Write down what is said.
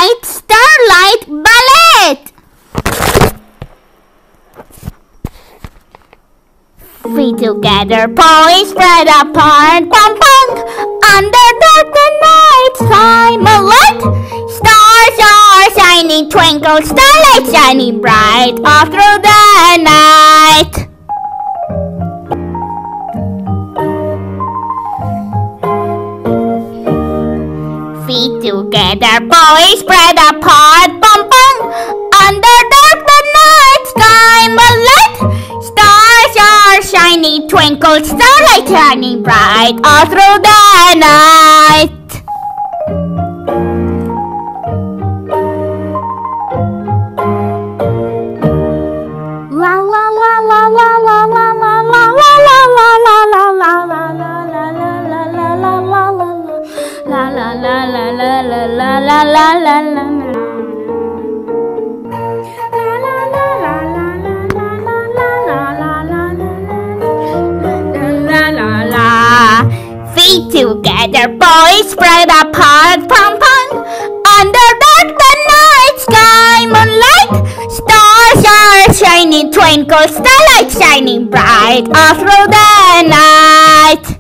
Moonlight, Starlight, Ballet. Feet together, poised, spread apart, pom pom. Under the night sky, moonlight. Stars are shining, twinkle, starlight shining bright all through the night. Feet together, boys spread apart, pom pom. Under the night sky, moonlight. Stars are shining, twinkle, starlight shining bright all through the night. La la la la la la la la la la la la la la la la la la la. Feet together, boys spread apart, pom pom. Under the night sky, moonlight. Stars are shining, twinkle, starlight shining bright all through the night.